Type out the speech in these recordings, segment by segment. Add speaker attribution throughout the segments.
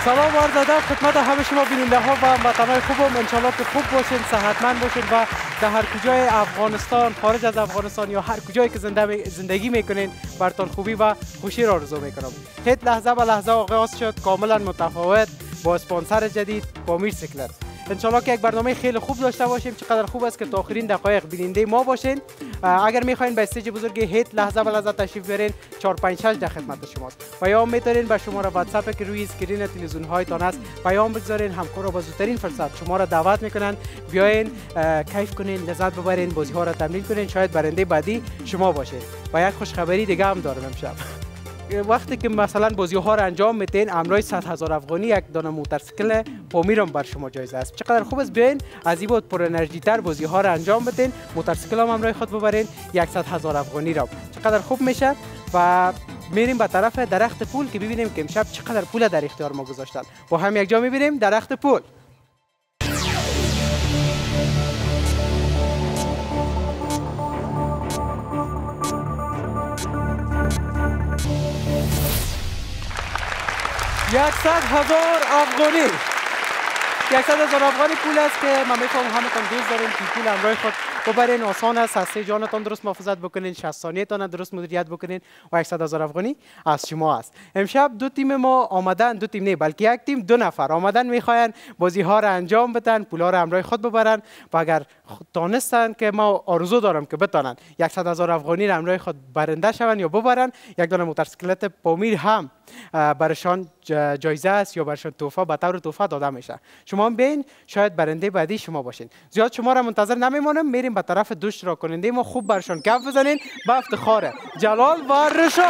Speaker 1: سلام عرض ادب خدمت همه شما بیننده ها و هموطنان خوبم. انشالله که خوب باشین، صحتمند باشین و در هر کجای افغانستان، خارج از افغانستان یا هر کجایی که زندگی میکنین براتون خوبی و خوشی را آرزو میکنم. هیت لحظه به لحظه آغاز شد، کاملا متفاوت با اسپانسر جدید با میرسیکلت. انشالله که یک برنامه خیلی خوب داشته باشیم. چقدر خوب است که تا آخرین دقایق بیننده ما باشین. اگر میخواین به استیج بزرگ هیت لحظه به لحظه تشریف بیارین 456 در خدمت شماست. پیام میتونین به شماره واتساپ که روی اسکرین تلویزیون هایتان است پیام بگذارین. همکارا با زودترین فرصت شما را دعوت میکنن بیاین کیف کنین، لذت ببرین، بازی ها را تمرین کنین، شاید برنده بعدی شما باشین. و یک خوشخبری دیگه هم دارم امشب. وقتی که مثلا بازی ها را انجام میتین امرای 100,000 افغانی یک دانه موتورسیکل پامیرم بر شما جایزه است. چقدر خوب است بیاین از این بود پر انرژی تر بازی ها را انجام بدین، موتورسیکل هم امرای خود ببرین 100,000 افغانی را. چقدر خوب میشه و میریم به طرف درخت پول که ببینیم که امشب چقدر پول در اختیار ما گذاشتن. با هم یک جا میبینیم درخت پول. $100,000 افغانی. 100,000 افغانی پول است که من میفهمم همتون دوست دارین که پول همراه خود ببرین. آسان است، هسته جانتان درست محافظت بکنین، 60 ثانیه تان درست مدیریت بکنین و 100,000 افغانی از شما است. امشب دو تیم ما آمدن، دو تیم نه بلکه یک تیم، دو نفر آمدن میخواین بازی ها را انجام بدن، پولا را همراه خود ببرن و اگر تانستن که ما آرزو دارم که بتانن 100,000 افغانی را همراه خود برنده شون یا ببرن، یک دانه موتورسیکلت پامیر هم برشان جایزه است یا برشان تحفه به طور تحفه داده میشه. شما هم بین شاید برنده بعدی شما باشین. زیاد شما را منتظر نمیمانم، میریم به طرف دو اشتراک کننده ما خوب برشان کف بزنین. با افتخار جلال و رشا.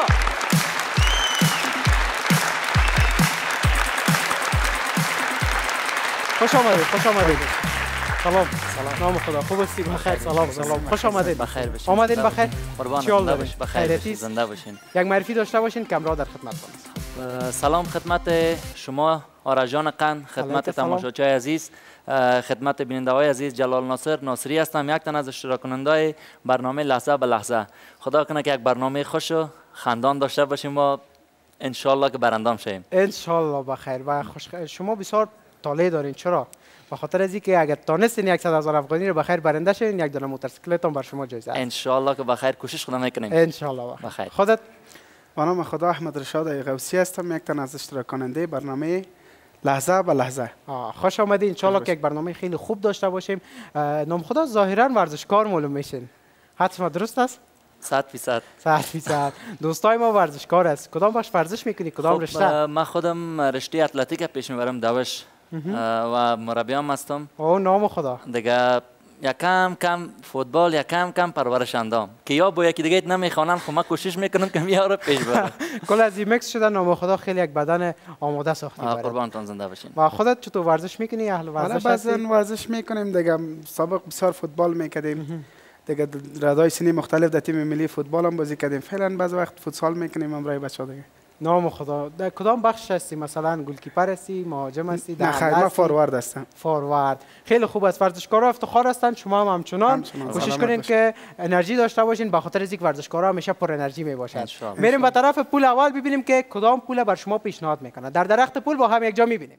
Speaker 1: خوش آمدید، خوش آمدید. سلام. نام خدا خوب هستی؟ بخیر. سلام. خوش آمدید.
Speaker 2: بخیر باشین.
Speaker 1: آمدین بخیر.
Speaker 2: قربان
Speaker 1: زنده
Speaker 2: باشین. بخیر زنده باشین.
Speaker 1: یک معرفی داشته باشین که امروز در خدمتتون.
Speaker 2: سلام خدمت شما آرژان قند، خدمت تماشاچی عزیز، خدمت بیننده‌های عزیز. جلال ناصری هستم، یک تن از اشتراک کننده برنامه لحظه به لحظه. خدا کنه که یک برنامه خوش و خندان داشته باشیم و ان شاء الله که برنده شیم.
Speaker 1: ان شاء الله بخیر و خوش. شما بسیار طالع دارین. چرا؟ به خاطر از اینکه اگر تانستین 100,000 افغانی رو بخیر برنده شین، یک دانه موتورسیکلت هم بر شما جایزه است.
Speaker 2: ان شاء الله که بخیر کوشش خودم میکنیم.
Speaker 1: ان شاء الله
Speaker 2: بخیر.
Speaker 1: خودت؟
Speaker 3: به نام خدا احمد رشاد غوثی هستم، یک تن از اشتراک کننده برنامه لحظه به لحظه.
Speaker 1: خوش آمدید. ان شاء الله که یک برنامه خیلی خوب داشته باشیم. نام خدا ظاهرا ورزشکار معلوم میشین. حتما درست است؟
Speaker 2: 100%.
Speaker 1: 100%. دوستای ما ورزشکار است. کدام بخش ورزش میکنی؟ کدام رشته؟
Speaker 2: من خودم رشته اتلتیک پیش میبرم، دوش و مربیام هستم.
Speaker 1: او نام خدا.
Speaker 2: دیگه یکم کم فوتبال، یکم کم پرورش اندام که یا با یکی دیگه نمیخوانم، خب من کوشش میکنم که میاره پیش برم.
Speaker 1: کل از این مکس شده نام خدا خیلی یک بدن آماده ساختی.
Speaker 2: قربانتون زنده باشین.
Speaker 1: و خودت چطور ورزش میکنی؟ اهل ورزش هستی؟
Speaker 3: بعضن ورزش میکنیم دیگه. سابق بسیار فوتبال میکردیم دیگه، ردای سنی مختلف در تیم ملی فوتبال هم بازی کردیم. فعلا بعض وقت فوتسال میکنیم امرای بچه‌ها دیگه.
Speaker 1: نام خدا. در کدام بخش هستی؟ مثلا گلکیپر هستی، مهاجم هستی؟
Speaker 3: نه خیر، من فوروارد هستم.
Speaker 1: فوروارد. خیلی خوب است. ورزشکارا افتخار هستند، شما هم همچنان. کوشش کنین که انرژی داشته باشین، به خاطر اینکه ورزشکارا همیشه پر انرژی میباشند. میریم به طرف پول اول ببینیم که کدام پول بر شما پیشنهاد میکنه. در درخت پول با هم یک جا میبینیم.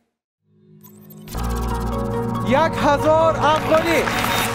Speaker 1: 1,000 افغانی.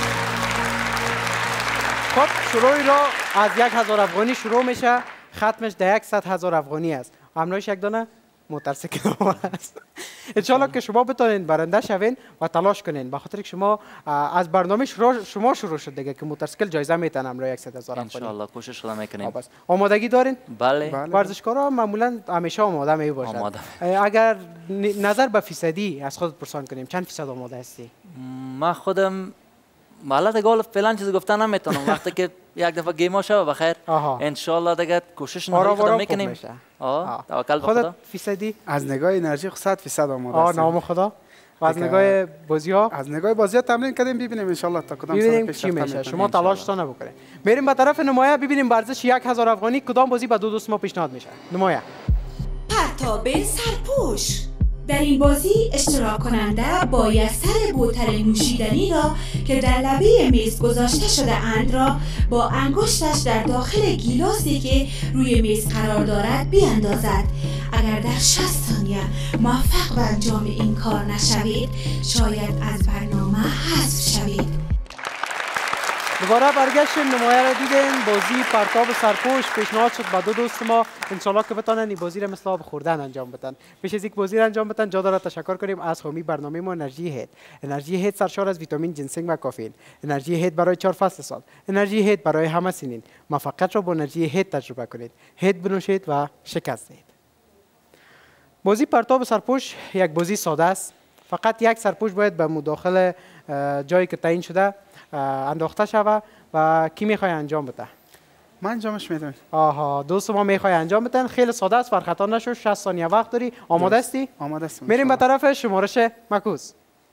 Speaker 1: خب شروعی را از 1,000 افغانی شروع میشه، ختمش در 100,000 افغانی است. همراهش یک دانه موتورسیکل است. انشالله که شما بتونین برنده شوین و تلاش کنین، به خاطر که شما از برنامه شما شروع شد دیگه که موتورسیکل جایزه میتن همراه 100,000 افغانی.
Speaker 2: انشالله کوشش خودم میکنیم.
Speaker 1: آمادگی دارین؟
Speaker 2: بله.
Speaker 1: ورزشکارا معمولا همیشه آماده میباشند. اگر نظر به فیصدی از خودت پرسان کنیم چند فیصد آماده هستی؟
Speaker 2: من خودم مالات گل فعلا چیزی گفتن نمیتونم. وقتی که یک دفعه گیما شود بخیر ان شاء الله دیگه کوشش خودم میکنیم. توکل به خدا.
Speaker 1: فیصدی
Speaker 3: از نگاه انرژی 100% آماده است.
Speaker 1: نام خدا. و از نگاه بازی ها؟
Speaker 3: از نگاه بازی ها تمرین کردیم، ببینیم ان شاء الله تا کدام
Speaker 1: سال چی میشه. شما تلاش تا نبکنید. بریم به طرف نمایه ببینیم ورزش 1,000 افغانی کدام بازی به دو دوست ما پیشنهاد میشه. نمایه.
Speaker 4: پرتاب سرپوش، در این بازی اشتراک کننده باید سر بوتل نوشیدنی را که در لبه میز گذاشته شده اند را با انگشتش در داخل گیلاسی که روی میز قرار دارد بیاندازد. اگر در 60 ثانیه موفق به انجام این کار نشوید شاید از برنامه حذف شوید.
Speaker 1: دوباره برگشتیم، نمایه را دیدین، بازی پرتاب سرپوش پیشنهاد شد با دو دوست ما انشالله که بتانن این بازی را مثل آب خوردن انجام بدن. پیش از یک بازی را انجام بدن جا داره تشکر کنیم از حامی برنامه ما انرژی هید. انرژی هید سرشار از ویتامین، جنسینگ و کافئین. انرژی هید برای 4 فصل سال. انرژی هید برای همه سنین. موفقیت را با انرژی هید تجربه کنید. هید بنوشید و شکست دهید. بازی پرتاب سرپوش یک بازی ساده است. فقط یک سرپوش باید به مداخل جایی که تعیین شده انداخته شود و کی میخوای انجام بده؟
Speaker 3: من انجامش میدم.
Speaker 1: آها، دوست ما میخوای انجام بدن. خیلی ساده است، فرخطا نشو. 60 ثانیه وقت داری. آماده هستی؟
Speaker 3: آماده هستم.
Speaker 1: میریم به طرف شمارش مکوس.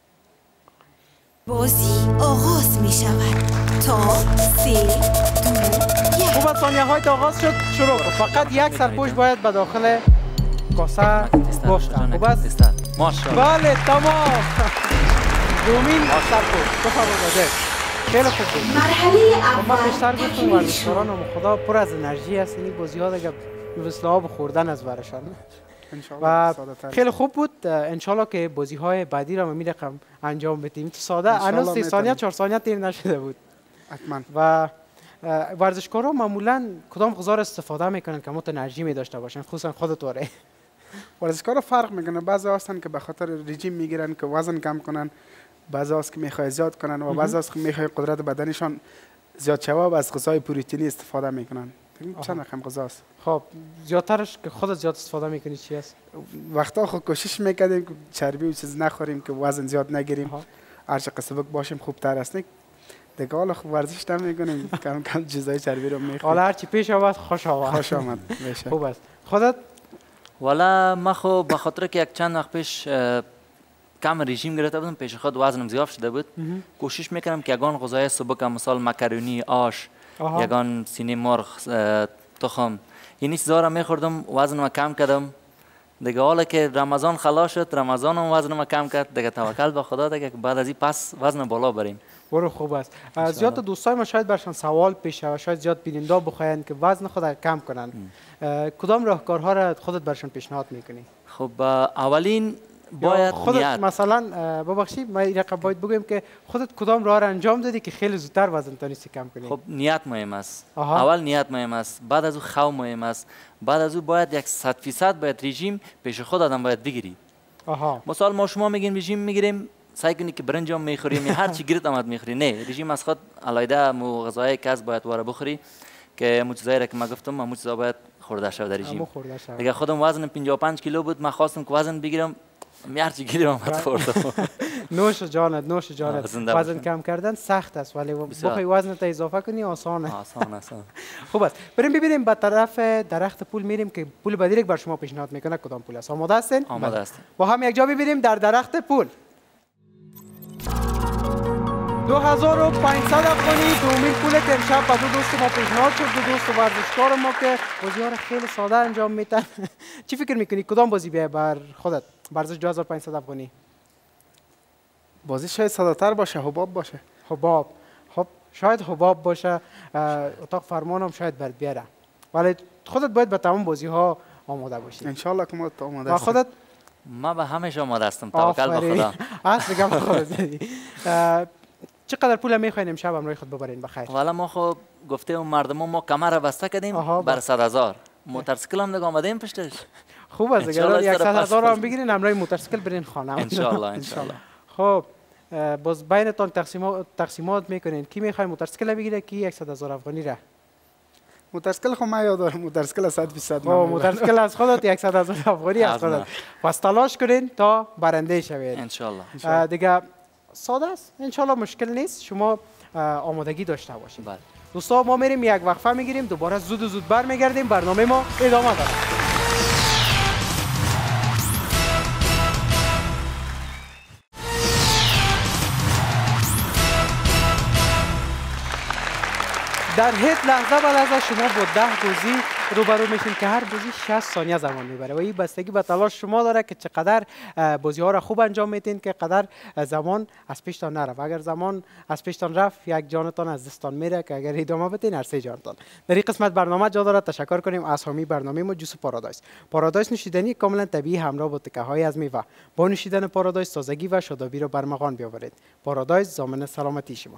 Speaker 4: بازی آغاز می شود تا 3 2 1.
Speaker 1: خوب، ثانیه های آغاز شد. شروع. فقط یک سرپوش باید به داخل کاسه گفتم. خوب است؟
Speaker 2: ماشاءالله.
Speaker 1: بله، تمام. دومین سرپوش. تو فرموده. خیلی خوب بود.
Speaker 4: مرحله
Speaker 1: ما
Speaker 4: اول
Speaker 1: بیشتر گفتم ورزشکاران و خدا پر از انرژی هست. این بازی ها دیگه مثل آب خوردن از برشان. و خیلی خوب بود. انشالله که بازی های بعدی را می رقم انجام بدیم. تو ساده هنوز 3 ثانیه 4 ثانیه تیر نشده بود.
Speaker 3: حتما.
Speaker 1: و ورزشکارا معمولا کدام غذا را استفاده میکنن که مت انرژی می داشته باشن، خصوصا خودتوره؟
Speaker 3: ورزشکارا فرق میکنه. بعضی هستن که به خاطر رژیم میگیرن که وزن کم کنن، بعضی هست که میخوای زیاد کنن و بعضی هست که میخوای قدرت بدنشان زیاد شود و از غذای پروتئینی استفاده میکنن. چند رقم غذا است؟
Speaker 1: خب زیادترش که خودت زیاد استفاده میکنی چی است؟
Speaker 3: وقتا خود کوشش میکردیم که چربی و چیز نخوریم که وزن زیاد نگیریم. هر چقدر سبک باشیم خوبتر است. دیگه حالا خوب ورزش نمیکنیم، کم کم چیزای چربی رو میخوریم.
Speaker 1: حالا هر چی پیش آمد خوش آمد.
Speaker 3: خوش آمد.
Speaker 1: خوب است. خودت؟
Speaker 2: والا ما خو به خاطر که یک چند وقت پیش کم رژیم گرفته بودم، پیش خود وزنم زیاد شده بود. کوشش میکنم که یگان غذای سبک مثال مکرونی، آش، یگان سینه مرغ، تخم، این چیزا را میخوردم، وزنم کم کردم. دیگه حالا که رمضان خلاص شد، رمضان هم وزنم کم کرد. دیگه توکل به خدا دیگه که بعد از این پس وزن بالا بریم.
Speaker 1: برو، خوب است. زیاد دوستای ما شاید برشان سوال پیش و شاید زیاد بیننده بخواین که وزن خود کم کنن. کدام راهکارها را خودت برشان پیشنهاد میکنی؟
Speaker 2: خب اولین باید
Speaker 1: خودت
Speaker 2: نیت.
Speaker 1: مثلا ببخشید ما این رقم باید بگویم که خودت کدام راه را انجام دادی که خیلی زودتر وزن تونستی کم کنی؟
Speaker 2: خب نیت مهم است. اول نیت مهم است، بعد از او خو مهم است، بعد از او باید 100% باید رژیم پیش خود آدم باید بگیری. مثال ما شما میگین رژیم میگیریم، سعی کنی که برنج هم میخوریم یا هر چی گیرت آمد میخوری. نه، رژیم از خود علایده مو غذای کس باید واره بخوری که مو چیزایی را که ما گفتم مو چیزا باید خورده شود در رژیم. دیگه خودم وزنم 55 کیلو بود، من خواستم که وزن بگیرم، هرچی گیرم آمد خوردم.
Speaker 1: نوش جانت، نوش جانت. وزن کم کردن سخت است ولی بخوای وزنت اضافه کنی آسانه.
Speaker 2: آسان است.
Speaker 1: خوب است. بریم ببینیم به طرف درخت پول میریم که پول بعدی بر شما پیشنهاد میکنه کدام پول است. آماده هستین؟
Speaker 2: آماده هستیم.
Speaker 1: با هم یک جا ببینیم در درخت پول. 2500 افغانی دومین پول که امشب با دو دوست ما پیشنهاد شد. دو دوست ورزشکار ما که بازی ها را خیلی ساده انجام میدن. چی فکر میکنی کدام بازی بیه بر خودت؟ ورزش 2500 افغانی.
Speaker 3: بازی شاید ساده تر باشه، حباب باشه.
Speaker 1: حباب. خب شاید حباب باشه. اتاق فرمان هم شاید بر بیاره. ولی خودت باید به تمام بازی ها آماده باشی.
Speaker 3: ان شاء الله که ما آماده هستیم.
Speaker 1: خودت؟
Speaker 2: ما به همیشه آماده هستم. توکل به خدا.
Speaker 1: اصل میگم خودت. چقدر پول میخواین امشب همراه خود ببرین بخیر؟
Speaker 2: والا ما خب گفته مردم ما کمر بسته کردیم بر 100,000. موتورسیکل هم دیگه آماده ایم پشتش.
Speaker 1: خوب است دیگه 100,000 هم بگیرین همراه موتورسیکل برین خانه.
Speaker 2: ان شاء الله ان شاء الله.
Speaker 1: خب باز بینتون تقسیمات میکنین کی میخواد موتورسیکل بگیره کی 100,000 افغانی را؟
Speaker 3: موتورسیکل خو ما یاد دارم، موتورسیکل 100%
Speaker 1: موتورسیکل از خودت 100,000 افغانی از خودت. پس تلاش کنین تا برنده شوید
Speaker 2: ان شاء الله.
Speaker 1: دیگه ساده است، ان شاء الله مشکل نیست. شما آمادگی داشته باشید.
Speaker 2: بله
Speaker 1: دوستا ما میریم یک وقفه میگیریم، دوباره زود برمیگردیم. برنامه ما ادامه داره. در هیچ لحظه به لحظه شما با 10 بازی روبرو میشین که هر بازی 60 ثانیه زمان میبره و این بستگی به تلاش شما داره که چقدر بازی ها را خوب انجام میدین که قدر زمان از پیشتان نره. اگر زمان از پیشتان رفت یک جانتان از دستان میره که اگر ادامه بدین هر سه جانتان. در این قسمت برنامه جا داره تشکر کنیم از حامی برنامه ما جوس پارادایس. پارادایس نوشیدنی کاملا طبیعی همراه با تکه های از میوه. با نوشیدن پارادایس تازگی و شادابی را برمغان بیاورید. پارادایس ضامن سلامتی شما.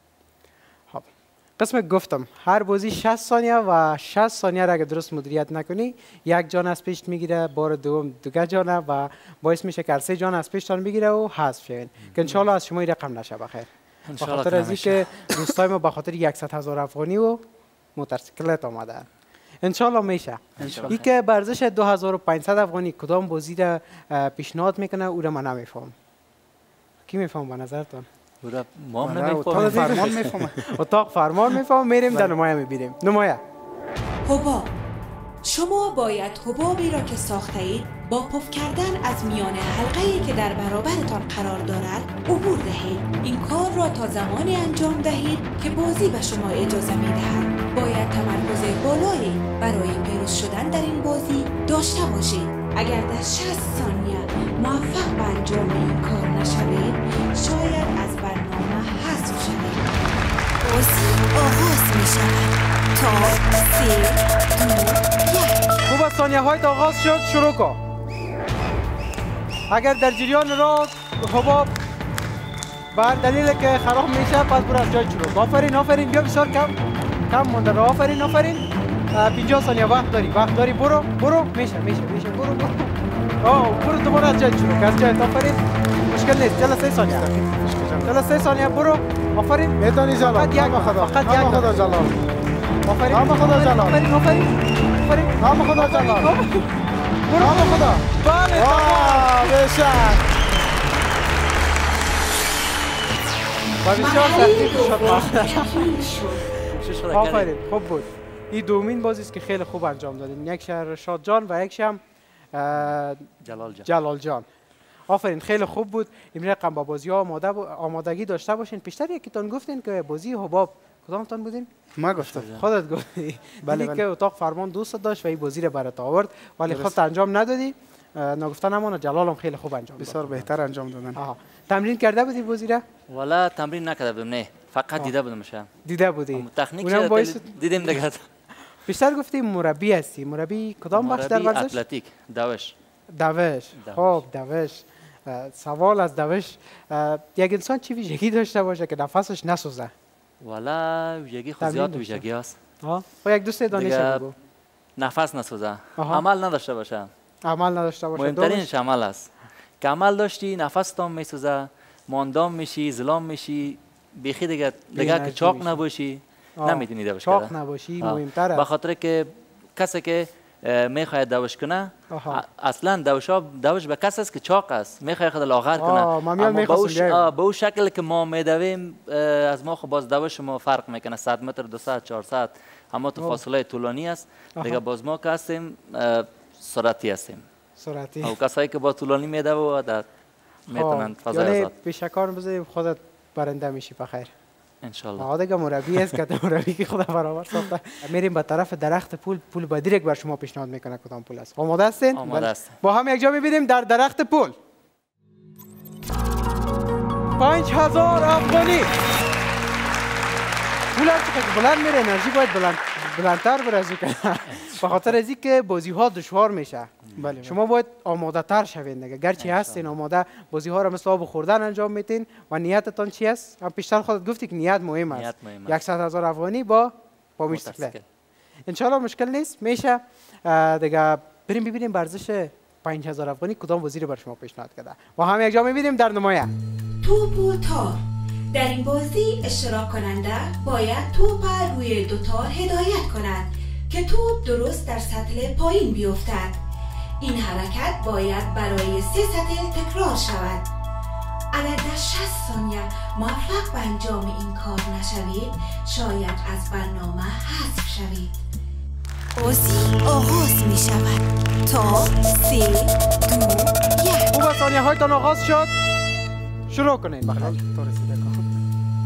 Speaker 1: قسم گفتم هر بازی 60 ثانیه و 60 ثانیه را اگر درست مدیریت نکنی یک جان از پیش میگیره، بار دوم دیگه جانه و باعث میشه که 3 جان از پیشتان بگیره و حذف شوین که ان شاء الله از شما این رقم نشه. بخیر به خاطر از اینکه دوستای ما به خاطر 100,000 افغانی و موتورسیکلت آمده ان شاء الله میشه. این که ارزش 2500 افغانی کدام بازی را پیشنهاد میکنه او را من نمیفهم. کی میفهم به نظرتون؟
Speaker 2: ما نمیفهمیم.
Speaker 3: فرمان میفهمه.
Speaker 1: اتاق فرمان میفهم. میریم در نمایه میبینیم. نمایه
Speaker 4: حباب. شما باید حبابی را که ساخته اید با پف کردن از میان حلقه‌ای که در برابرتان قرار دارد عبور دهید. این کار را تا زمانی انجام دهید که بازی به شما اجازه میدهد. باید تمرکز بالایی برای پیروز شدن در این بازی داشته باشید. اگر در 60 ثانیه موفق به انجام این کار نشوید شاید از برنامه حذف شوید. بازی آغاز می شود تا 3 2 1.
Speaker 1: خوب ثانیه های آغاز شد. شروع کن. اگر در جریان راه حباب بر دلیل که خراب میشه پس برو از جای شروع. آفرین بیا بسیار کم مونده راه. آفرین 50 ثانیه وقت داری برو میشه برو برو دوباره از جای شروع. از جای آفرین مشکل نیست. چلا 3 ثانیه برو. آفرین
Speaker 3: میدانی جلال
Speaker 1: فقط یک
Speaker 3: خدا جلال
Speaker 1: آفرین
Speaker 3: نام خدا جلال نام خدا جلال نام خدا.
Speaker 1: بله
Speaker 3: بشک
Speaker 1: بسیار شد. آفرین خوب بود. این دومین بازی است که خیلی خوب انجام دادین. یک شهر رشاد جان و یک شم جلال جان. آفرین خیلی خوب بود. این رقم با بازی ها آمادگی داشته باشین. پیشتر یکیتون گفتین که بازی حباب کدامتون بودین؟
Speaker 3: ما گفتم.
Speaker 1: خودت گفتی.
Speaker 3: بله
Speaker 1: که اتاق فرمان دوست داشت و این بازی رو برات آورد ولی خودت انجام ندادی. نگفتن همون جلالم خیلی خوب انجام داد.
Speaker 3: بسیار بهتر انجام دادن.
Speaker 1: تمرین کرده بودی بازی را؟
Speaker 2: والا تمرین نکرده بودم. نه فقط دیده بودمش.
Speaker 1: دیده بودی.
Speaker 2: تکنیک دیدیم دیگه.
Speaker 1: بیشتر گفتی مربی هستی. مربی کدام بخش در ورزش؟
Speaker 2: اتلتیک دوش.
Speaker 1: خب دوش. سوال از دوش یک انسان چی ویژگی داشته باشه که نفسش نسوزه؟
Speaker 2: والا ویژگی خود زیاد ویژگی است.
Speaker 1: خب یک دوست دانش بگو.
Speaker 2: نفس نسوزه. عمل نداشته باشه.
Speaker 1: مهمترینش
Speaker 2: عمل است. که عمل داشتی نفس تام میسوزه، ماندام میشی، زلام میشی، بیخی دیگه که چاق نباشی نمیتونی دوش کنی.
Speaker 1: چاق نباشی مهمتر است.
Speaker 2: به خاطر که کسی که میخواید دوش کنه اصلا دوش به کسی است که چاق است، میخواید خود لاغر کنه. اما به اون شکل که ما میدویم از ما خب باز دوش ما فرق میکنه. 100 متر 200 400 اما تو فاصله طولانی است دیگه. باز ما که هستیم سرعتی هستیم. او کسایی که با طولانی میدوه میتونن فضای آزاد.
Speaker 1: پیشکار بذاریم خودت برنده میشی بخیر
Speaker 2: ان شاء الله.
Speaker 1: دیگه مربی است که مربی که خدا برابر ساخته. میریم به طرف درخت پول با دیرک بر شما پیشنهاد میکنه کدام پول است. آماده هستین؟
Speaker 2: آماده است.
Speaker 1: با هم یک جا میبینیم در درخت پول. 5000 افغانی. پول که بلند میره انرژی باید بلندتر برازی کنه. به خاطر از اینکه بازی ها دشوار میشه.
Speaker 3: بله.
Speaker 1: شما باید آماده تر شوین دیگه. گرچه هستین آماده بازی ها را مثل آب خوردن انجام میتین و نیتتان چی است؟ هم پیشتر خودت گفتی که نیت مهم است. 100,000 افغانی با موتورسیکلت. ان شاء الله مشکل نیست. میشه دیگه بریم ببینیم ورزش 5000 افغانی کدام بازی رو بر شما پیشنهاد کرده. با هم یک جا میبینیم در نمایه.
Speaker 4: توپ و تار. در این بازی اشتراک کننده باید توپ روی 2 تار هدایت کند که توپ درست در سطل پایین بیفتد. این حرکت باید برای 3 سطل تکرار شود. اگر در 60 ثانیه موفق به انجام این کار نشوید شاید از برنامه حذف شوید. بازی آغاز می شود تا 3 2 1.
Speaker 1: خوب ثانیه هایتان آغاز شد. شروع کنین.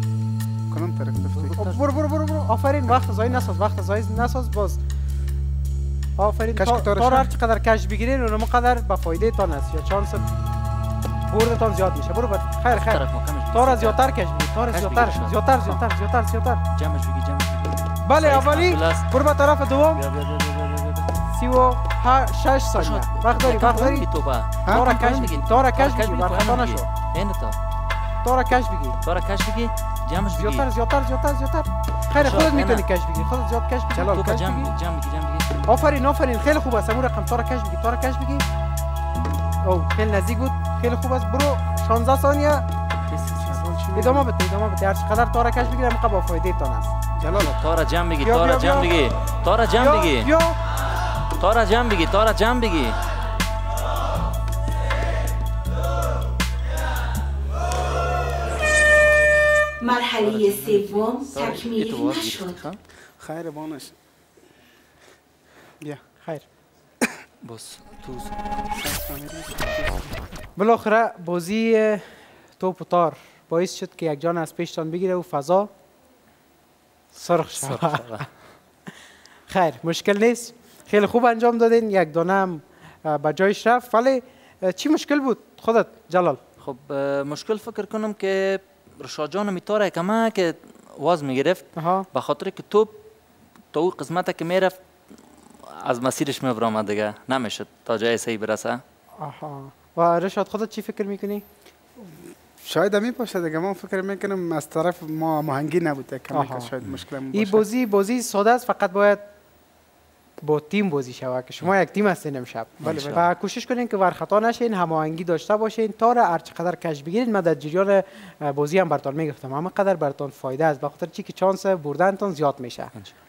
Speaker 3: کنم ترک
Speaker 1: برو آفرین. وقت زایی نساز باز آفرین.
Speaker 3: کش
Speaker 1: تا
Speaker 3: تارش
Speaker 1: هر چقدر کش بگیرین اونم قدر به فایده تان است یا چانس بردتان زیاد میشه. برو بعد خیر خیر. تارا زیادتر کش بگیر. تارا زیادتر زیادتر زیادتر زیادتر زیادتر.
Speaker 2: جمعش بگی جمعش بگی.
Speaker 1: بله اولی. برو به طرف دوم. 36 ثانیه. وقت داری وقت داری. تارا کش بگیر. تارا کش بگیر. برخطا نشو.
Speaker 2: این تا.
Speaker 1: تارا کش بگیر.
Speaker 2: تارا کش بگی. جمعش بگی.
Speaker 1: زیادتر زیادتر زیادتر زیادتر. خیر خودت میتونی کش بگیر. خودت زیاد کش بگیر.
Speaker 2: تو جمع بگی جمع بگی.
Speaker 1: آفرین آفرین خیلی خوب است. همون رقم تارا کش بگیر. تارا کش بگیر. او خیلی نزدیک بود. خیلی خوب است. برو 16 ثانیه. ادامه بده ادامه بده. هر چقدر تارا کش بگیرم اینقدر با فایده تان است.
Speaker 2: جلال تارا جمع بگی. تارا جمع بگی. تارا جمع بگی. تارا جمع بگی. تارا جمع بگی.
Speaker 4: مرحله سوم تکمیل نشد.
Speaker 3: خیر بانش. بیا
Speaker 1: خیر.
Speaker 2: بس تو
Speaker 1: بالاخره بازی توپ و تار باعث شد که یک جان از پیشتان بگیره و فضا سرخ شود. خیر مشکل نیست. خیلی خوب انجام دادین. یک دانه هم به جایش رفت. ولی چی مشکل بود خودت جلال؟
Speaker 2: خب مشکل فکر کنم که رشاد جان میتاره کمه که واز میگرفت به خاطر که توپ تا اون قسمت که میرفت از مسیرش میبرامد دیگه نمیشد تا جای صحیح برسه.
Speaker 1: آها. و رشاد خودت چی فکر میکنی؟
Speaker 3: شاید همی باشه دیگه. من فکر میکنم از طرف ما مهنگی نبوده که شاید مشکل باشه.
Speaker 1: این بازی ساده است. فقط باید با تیم بازی شود که شما یک تیم هستین امشب. و کوشش کنین که ورخطا نشین، هماهنگی داشته باشین تا هر چقدر کش بگیرین. من در جریان بازی هم براتون میگفتم همه قدر براتون فایده است به خاطر چی که چانس بردنتون زیاد میشه.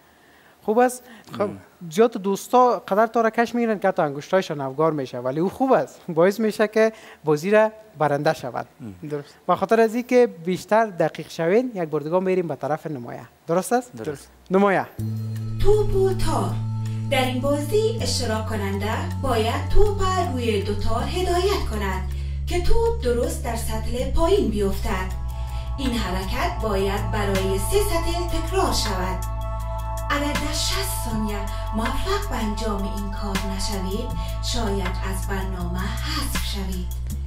Speaker 1: خوب است. خب زیاد دوستا قدر تا را کش میگیرن که تا انگشتایشان افگار میشه ولی او خوب است. باعث میشه که بازی را برنده شود.
Speaker 3: درست.
Speaker 1: به خاطر از اینکه بیشتر دقیق شوین یک بار دیگه میریم به طرف نمایه. درست است؟
Speaker 2: درست.
Speaker 1: نمایه.
Speaker 4: توپ و تار. در این بازی اشتراک کننده باید توپ روی دو تار هدایت کند که توپ درست در سطل پایین بیفتد. این حرکت باید برای 3 سطل تکرار شود. اگر در 60 ثانیه موفق به انجام این کار نشوید شاید از برنامه حذف شوید.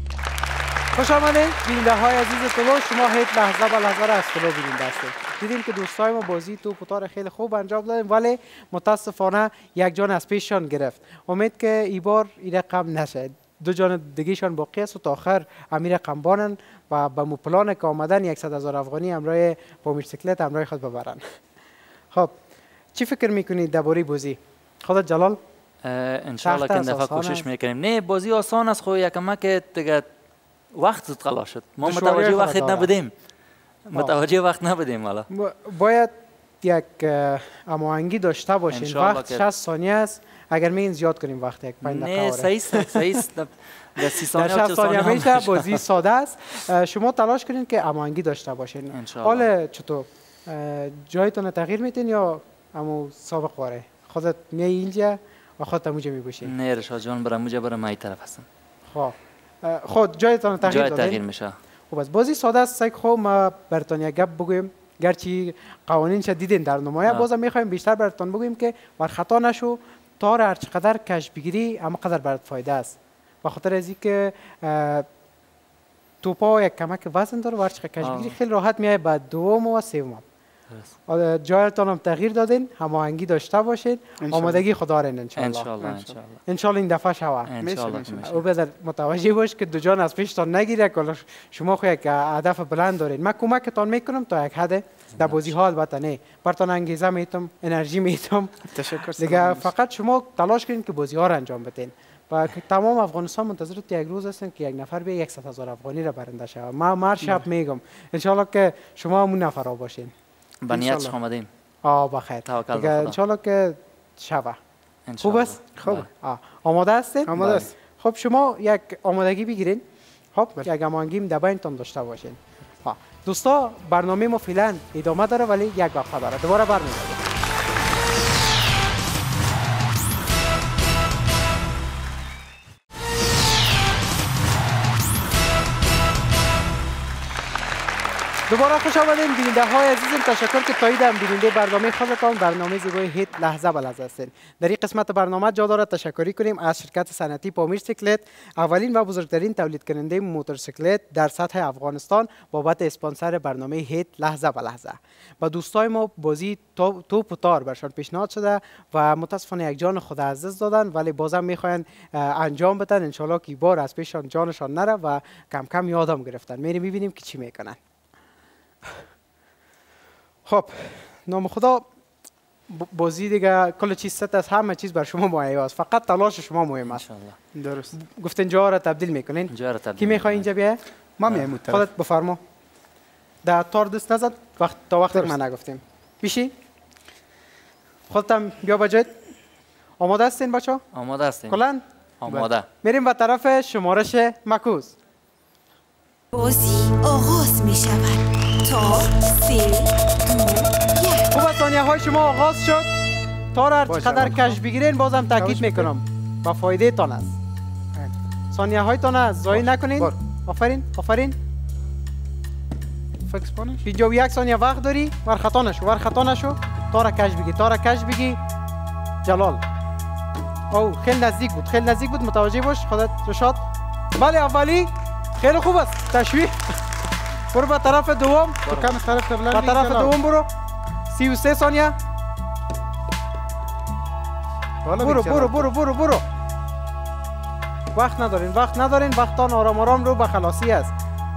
Speaker 1: خوش آمدید بیننده های عزیز طلوع. شما هیچ لحظه به لحظه را از طلوع بیننده هستید. دیدیم که دوستای ما بازی توپ و تار خیلی خوب انجام دادن ولی متاسفانه یک جان از پیششان گرفت. امید که این بار این رقم نشه. 2 جان دیگهشان باقی است و تا آخر امیر رقم بانن و به مو پلان که آمدن 100,000 افغانی همراه با موتورسیکلت همراه خود ببرن. خب چی فکر میکنید درباره بازی؟ خودت جلال؟
Speaker 2: انشالله که این دفعه کوشش میکنیم. نه بازی آسان است خو یکم که دیگه وقت زود خلاص شد. ما متوجه وقت نبودیم. متوجه وقت نبودیم حالا.
Speaker 1: باید یک هماهنگی داشته باشین. وقت 60 ثانیه است. اگر میگین زیاد کنیم وقت یک 5 دقیقه.
Speaker 2: نه صحیح است. در 30 ثانیه
Speaker 1: 60 ثانیه میشه. بازی ساده است. شما تلاش کنین که هماهنگی داشته باشین. حالا چطور جایتون تغییر میتین یا همو سابق واره؟ خودت میای اینجا و خودت اونجا میباشی؟
Speaker 2: نه رشاد جان برام اونجا برام این طرف هستم.
Speaker 1: خود جایتان تغییر دادین؟
Speaker 2: تغییر میشه.
Speaker 1: خب از بازی ساده است. خب ما براتون یک گپ بگویم گرچه قوانینش دیدین در نمایه بازم میخوایم بیشتر براتون بگویم که ور خطا نشو تا هر چقدر کش بگیری اما قدر برات فایده است. به خاطر از اینکه توپا یک کمک وزن داره و هر چقدر کش بگیری خیلی راحت میای به دوم و سوم. جایتان هم تغییر دادین. هماهنگی داشته باشین. آمادگی خدا رین انشالله این دفعه شود. او بذار متوجه باش که 2 جان از پیشتان نگیره که شما خو یک هدف بلند دارین. من کمکتان میکنم تا یک حد. در بازی ها البته نه براتون انگیزه میتم انرژی میتم.
Speaker 3: تشکر
Speaker 1: دیگه فقط شما تلاش کنین که بازی ها را انجام بدین. و تمام افغانستان منتظر یک روز هستن که یک نفر به 100,000 افغانی را برنده شود. ما هر شب میگم انشالله که شما همون نفر ها باشین.
Speaker 2: با نیتش آمدیم.
Speaker 1: بخیر. دیگه انشالله که شبه. خوب است؟ خوب. آماده هستین؟
Speaker 3: آماده است.
Speaker 1: خب شما یک آمادگی بگیرین. خب یک هماهنگی دبایتون داشته باشین. دوستا برنامه ما فعلا ادامه داره ولی یک وقفه داره. دوباره برمیگردیم. دوباره خوش آمدین بیننده های عزیزم. تشکر که تایید بیننده برنامه خودتان، برنامه زیبای هیت لحظه به لحظه هستین. در این قسمت برنامه جا دارد تشکری کنیم از شرکت صنعتی پامیر سیکلت، اولین و بزرگترین تولید کننده موتورسیکلت در سطح افغانستان، بابت اسپانسر برنامه هیت لحظه به لحظه. با دوستای ما بازی توپ و تار برشان پیشنهاد شده و متاسفانه یک جان خود عزیز دادن، ولی بازم میخواین انجام بدن. انشالله که بار از پیشان جانشان نره و کم کم یادم گرفتن. میریم میبینیم که چی میکنن. خب نام خدا، بازی دیگه کل چیز ست است، همه چیز بر شما مهیا است، فقط تلاش شما مهم است.
Speaker 3: درست.
Speaker 1: گفتین جا را تبدیل میکنین.
Speaker 2: جا را تبدیل.
Speaker 1: کی میخوای اینجا بیای؟
Speaker 3: ما میایم طرف.
Speaker 1: خودت بفرما. در تار دست نزد تا وقتی ما نگفتیم. بیشی؟ خودتم بیا بجید. آماده هستین بچا؟
Speaker 2: آماده هستیم.
Speaker 1: کلاً؟
Speaker 2: آماده.
Speaker 1: میریم به طرف شمارش مکوز.
Speaker 4: بازی آغاز می شود. تا 3 2 1.
Speaker 1: خوب ثانیه های شما آغاز شد. تار هر چقدر کش بگیرین بازم تاکید میکنم با فایده تان است. ثانیه های تان ضایع نکنین. آفرین آفرین.
Speaker 3: فکس کنش.
Speaker 1: 51 ثانیه وقت داری. ور خطا نشو. تار کش بگی. جلال. او خیلی نزدیک بود متوجه باش خودت رشاد. بله اولی خیلی خوب است. تشویق. برو به طرف دوم.
Speaker 3: کم طرف
Speaker 1: به طرف دوم برو. 33 ثانیه. برو. وقت ندارین. وقتان آرام رو به خلاصی است.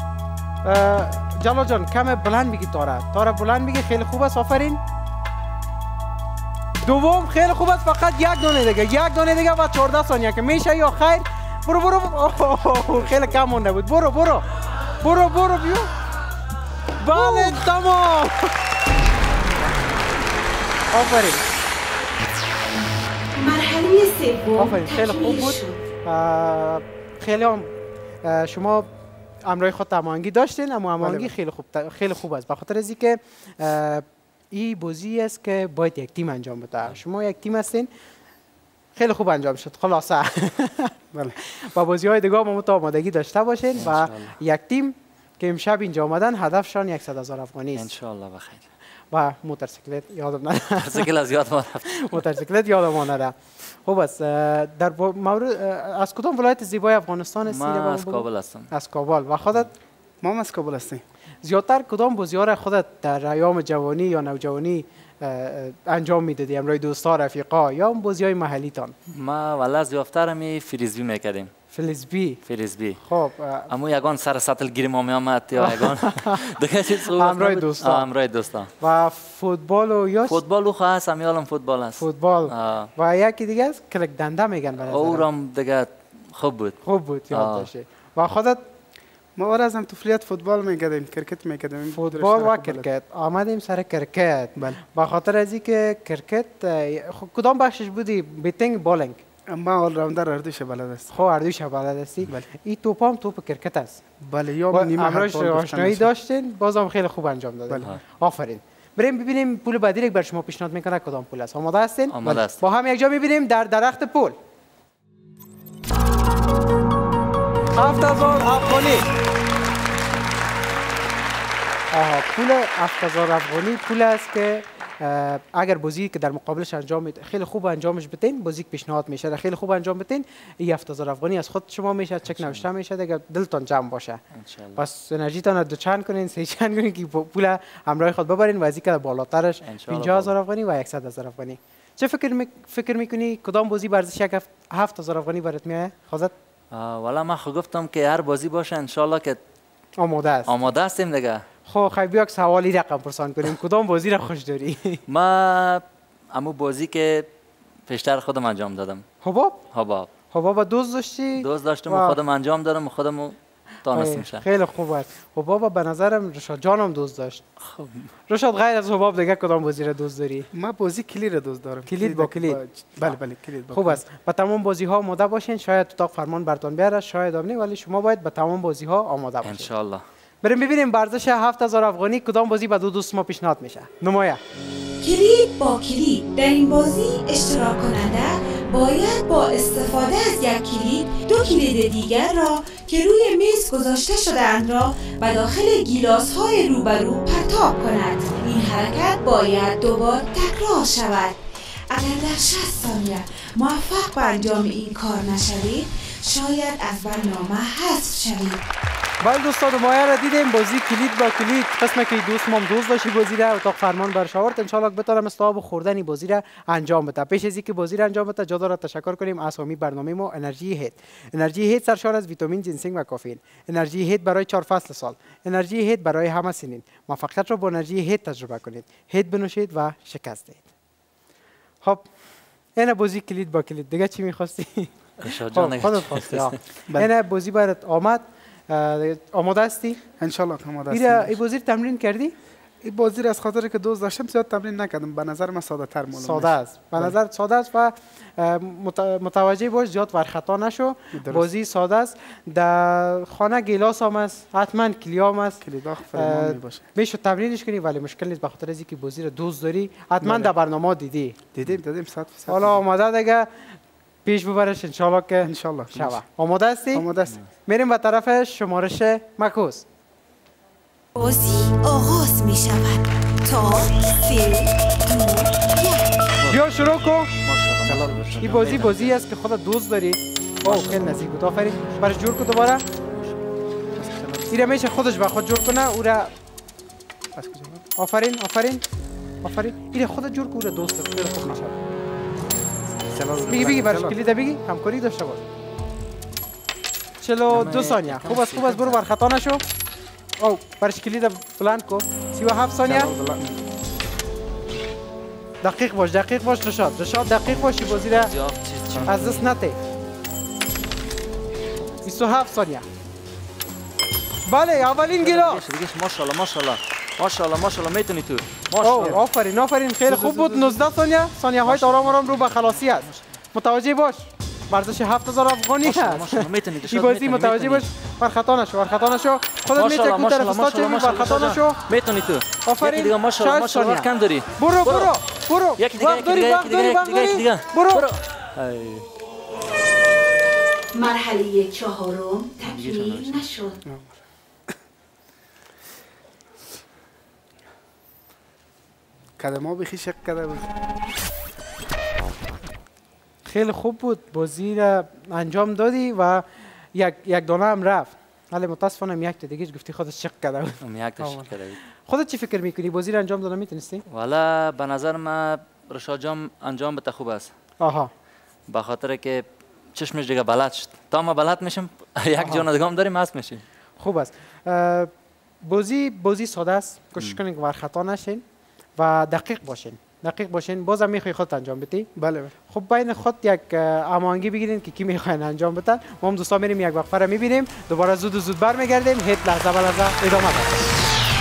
Speaker 1: جلال جان کم بلند بگی تاره بلند بگی. خیلی خوب است. آفرین. دوم خیلی خوب است. فقط یک دونه دیگه و 14 ثانیه که میشه یا خیر. برو. خیلی کم مونده بود. برو بیا. بله تمام. آفرین.
Speaker 4: مرحله سوم.
Speaker 1: آفرین خیلی خوب بود. خیلی هم شما امرای خود هماهنگی داشتین، اما هماهنگی خیلی خوب است، به خاطر از اینکه این بازی است که باید یک تیم انجام بده. شما یک تیم هستین. خیلی خوب انجام شد. خلاصه
Speaker 3: بله.
Speaker 1: با بازی های دیگه ما آمادگی داشته باشین و یک تیم که امشب اینجا آمدن هدفشان 100,000 افغانی است.
Speaker 2: ان شاء الله بخیر.
Speaker 1: و موتورسیکلت یادم نره.
Speaker 2: موتورسیکل از یاد ما رفت.
Speaker 1: موتورسیکلت یادم نره. خوب است. در مورد از کدام ولایت زیبای افغانستان هستی؟
Speaker 2: من از کابل هستم.
Speaker 1: از کابل. و خودت؟
Speaker 3: ما هم از کابل هستیم.
Speaker 1: زیادتر کدام بازی‌ها را خودت در ایام جوانی یا نوجوانی انجام میدادی؟ امروی دوستا، رفیقا یا بازی‌های محلی تان؟
Speaker 2: ما والله زیادتر می فریزبی میکردیم. فریزبی.
Speaker 1: خب
Speaker 2: اما یگان سر سطل گیری ما میامد یا یگان دیگه چیز خوب
Speaker 1: امروی دوستا. و فوتبال و یا
Speaker 2: فوتبال خاص همیالم فوتبال است.
Speaker 1: فوتبال. و یکی دیگه است کلک دنده میگن برای
Speaker 2: اورم دیگه خوب بود
Speaker 1: یاد باشه. و خودت؟
Speaker 3: ما ورزم طفولیت فوتبال میکردیم، کرکت میکردیم.
Speaker 1: فوتبال و کرکت. آمدیم سر کرکت. به خاطر از اینکه کرکت کدام بخشش بودی؟ بیتینگ بالینگ؟
Speaker 3: ما اول راوندر اردوش بلد است.
Speaker 1: خب اردوش بلد هستی؟ این توپام توپ کرکت است.
Speaker 3: بله. یا نیمه
Speaker 1: امروز آشنایی داشتین، بازم خیلی خوب انجام دادین. آفرین. بریم ببینیم پول بعدی بر شما پیشنهاد میکنه کدام پول است. آماده هستین؟
Speaker 2: آماده است.
Speaker 1: با هم یک جا میبینیم در درخت پول. 7,000 افغانی. پول 7,000 افغانی پول است که اگر بازی که در مقابلش انجام خیلی خوب انجامش بتین، بازی که پیشنهاد میشه خیلی خوب انجام بتین، این 7,000 افغانی از خود شما میشه چک نوشته میشه دیگه، دلتون جمع باشه. پس انرژیتون رو دوچند کنین، سه‌چند کنین که پول همراه خود ببرین و از اینکه بالاترش 50,000 افغانی و 100,000 افغانی. چه فکر میکنی کدام بازی ورزش یک 7,000 افغانی برات میاد؟ خودت؟
Speaker 2: والا من گفتم که هر بازی باشه ان شاء الله که آماده هستیم دیگه.
Speaker 1: خب خیلی بیا سوالی رقم پرسان کنیم. کدام بازی را خوش داری؟
Speaker 2: ما امو بازی که پیشتر خودم انجام دادم.
Speaker 1: حباب دوست داشتی؟
Speaker 2: دوست داشتم و خودم انجام دادم و خودم تانست میشه.
Speaker 1: خیلی خوب است. حباب به نظرم رشاد جانم دوست داشت. خب رشاد غیر از حباب دیگه کدام بازی را دوست داری؟
Speaker 3: ما بازی کلید را دوست دارم.
Speaker 1: کلید با کلید.
Speaker 3: بله کلید.
Speaker 1: خوب است. با تمام بازی ها آماده باشین. شاید اتاق فرمان براتون بیاره، شاید هم نه، ولی شما باید با تمام بازی ها آماده باشین.
Speaker 2: ان شاء الله.
Speaker 1: بریم ببینیم ورزش 7,000 افغانی کدام بازی به دو دوست ما پیشنهاد میشه. نمایه.
Speaker 4: کلید با کلید. در این بازی اشتراک کننده باید با استفاده از یک کلید دو کلید دیگر را که روی میز گذاشته شده‌اند را به داخل گیلاس‌های روبرو پرتاب کند. این حرکت باید دوبار تکرار شود. اگر در 60 ثانیه موفق به انجام این کار نشوید، شاید از برنامه حذف شوید.
Speaker 1: بله دوستان، مایه را دیدیم بازی کلید با کلید. قسمه که دوست مام دوست داشتی بازی را اتاق فرمان برش آورد. انشالله بتونم استعاب خوردنی بازی را انجام بده. پیش از اینکه بازی را انجام بده جدا را تشکر کنیم از حامی برنامه ما انرژی هیت. انرژی هیت سرشار از ویتامین، جنسینگ و کافئین. انرژی هیت برای 4 فصل سال. انرژی هیت برای همه سنین. موفقیت را با انرژی هیت تجربه کنید. هیت بنوشید و شکست دهید. خب این بازی کلید با کلید. دیگه چی می‌خواستی؟ خودت خواستی. این بازی برات آمد. آماده هستی؟
Speaker 3: انشالله که آماده هستیم.
Speaker 1: این بازی تمرین کردی؟
Speaker 3: این بازی را از خاطر که دوست داشتم زیاد تمرین نکردم. به نظر من ساده تر معلوم
Speaker 1: ساده است. به نظر ساده است و متوجه باش زیاد ورخطا نشو. بازی ساده است. در خانه گیلاس هم است. حتما کلیام است.
Speaker 3: کلیدا فرمان میباشه.
Speaker 1: میشه تمرینش کنی ولی مشکل نیست به خاطر از اینکه بازی را دوست داری. حتما در برنامه دیدیم 100%. حالا آماده دیگه پیش ببرش انشالله که
Speaker 3: انشالله
Speaker 1: شوه. آماده هستی؟
Speaker 3: آماده است.
Speaker 1: میریم به طرف شمارش معکوس.
Speaker 4: بازی آغاز می شود. تا 3 2 1
Speaker 1: بیا شروع کن.
Speaker 2: ماشاءالله.
Speaker 1: این بازی است که خودت دوست داری. اوه خیلی نزدیک بود. آفرین. برش جور کن دوباره. این میشه خودش به خود جور کنه. او را آفرین. این خودت جور کن. او را دوست خیلی خوب میشه. بگی برش کلید بگی همکاری داشته باش. 42 ثانیه. خوب است برو ورخطا نشو. او برش کلید بلند کن. 37 ثانیه. دقیق باش رشاد دقیق باشی بازی را از دست نده. 27 ثانیه. بله اولین گیلاس.
Speaker 2: ماشاءالله میتونی تو.
Speaker 1: آفرین خیلی خوب بود. 19 ثانیه های آرام رو به خلاصی است. متوجه باش ورزش 7000 افغانی است. این بازی متوجه باش. ورخطا نشو. خودت میتونی طرف استاد چه ورخطا نشو.
Speaker 2: میتونی تو.
Speaker 1: آفرین.
Speaker 2: دیگه ماشاءالله وقت کم داری.
Speaker 1: برو.
Speaker 2: یکی دیگه.
Speaker 1: برو.
Speaker 4: مرحله 4 تکمیل نشد.
Speaker 3: قدم‌ها بخی شک کرده بود.
Speaker 1: خیلی خوب بود. بازی را انجام دادی و یک دانه هم رفت. ولی متاسفانه یک تا دیگه گفتی خودت شک کرده بود. خودت چی فکر میکنی بازی را انجام دادن میتونستی؟
Speaker 2: والا به نظر من رشاد جان انجام بده خوب است.
Speaker 1: آها.
Speaker 2: به خاطر که چشمش دیگه بلد شد. تا ما بلد میشیم یک جان دیگه هم داریم مست میشیم.
Speaker 1: خوب است. بازی ساده است. کوشش کنین که ورخطا نشین و دقیق باشین. بازم میخوای خودت انجام بدی؟
Speaker 3: بله. خب
Speaker 1: بین خود یک هماهنگی بگیرین که کی میخواین انجام بده. ما هم دوستا میریم یک وقفه را میبینیم. دوباره زود برمیگردیم. هیت لحظه به لحظه ادامه داریم.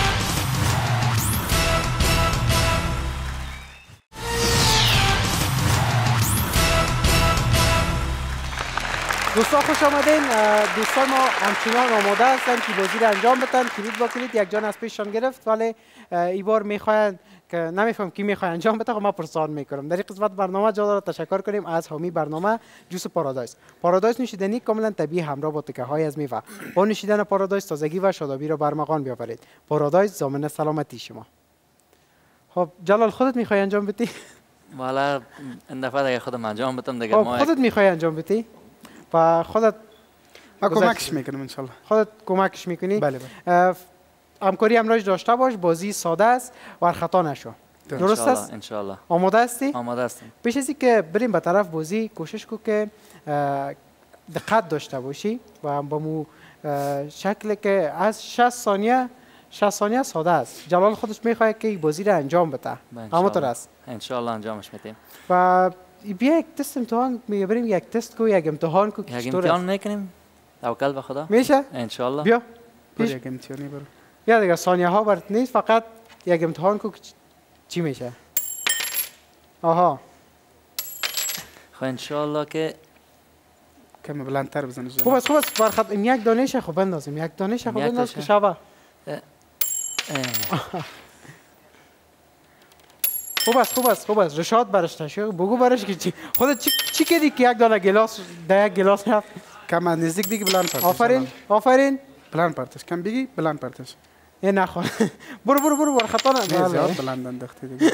Speaker 1: دوستان خوش آمدین. دوستان ما همچنان آماده هستند که بازی را انجام بدن. کلید با کلید یک جان از پیششان گرفت ولی این بار میخواین که نمیفهم کی میخواد انجام بده. ما پرسان میکنم. در این قسمت برنامه جدا را تشکر کنیم از حامی برنامه جوس پارادایس نوشیدنی کاملا طبیعی همراه با تکه های از میوه. با نوشیدن پارادایس تازگی و شادابی را برمغان بیاورید. پارادایس ضامن سلامتی شما. خب جلال خودت میخوای انجام بدی؟
Speaker 2: والا این دفعه دیگه خودم انجام بدم دیگه.
Speaker 1: خودت میخوای انجام بدی؟ و خودت
Speaker 3: ما کمکش میکنم انشالله.
Speaker 1: خودت کمکش میکنی؟
Speaker 3: بله.
Speaker 1: همکاری همراهش داشته باش. بازی ساده است. ورخطا نشو. درست است؟
Speaker 2: انشالله.
Speaker 1: آماده هستی؟
Speaker 2: آماده هستم.
Speaker 1: پیش از اینکه بریم به طرف بازی کوشش کن که دقت داشته باشی و با مو شکل که از 60 ثانیه ساده است. جلال خودش میخواد که این بازی را انجام بده. همونطور است.
Speaker 2: انشالله انجامش میدیم.
Speaker 1: و بیا یک تست امتحان میبریم. یک تست کو یک امتحان کو
Speaker 2: یک امتحان میکنیم. توکل به خدا.
Speaker 1: میشه؟
Speaker 2: انشالله.
Speaker 1: بیا.
Speaker 3: یک امتحانی برو.
Speaker 1: یا دیگه ثانیه ها برات نیست. فقط یک امتحان کو چی میشه. آها.
Speaker 2: خب انشالله که
Speaker 3: کمی بلندتر بزنی.
Speaker 1: خوب است. برخط یک دانش خو بندازیم. یک دانش خو بنداز که شبه. خوب است رشاد برش تشویق بگو برش که خودت چی کردی که یک دانه گلاس در یک گلاس رفت
Speaker 3: کم از نزدیک بگی بلند پرتش.
Speaker 1: آفرین
Speaker 3: بلند پرتش کم بگی بلند پرتش.
Speaker 1: یه نخواه برو خطا
Speaker 3: نه زیاد بلند انداختی دیگه.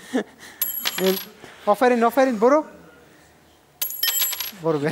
Speaker 1: آفرین برو بیا